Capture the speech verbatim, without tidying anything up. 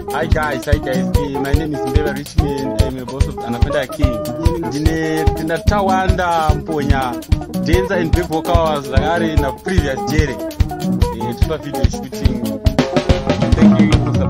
Hi guys, hi guys. My name is Mbeve Richman. I'm a boss of Anapenda King. Dine tina tawanda mponya dancer and back vocals zakare na previous jere. Eh, tupa video shooting. Thank you for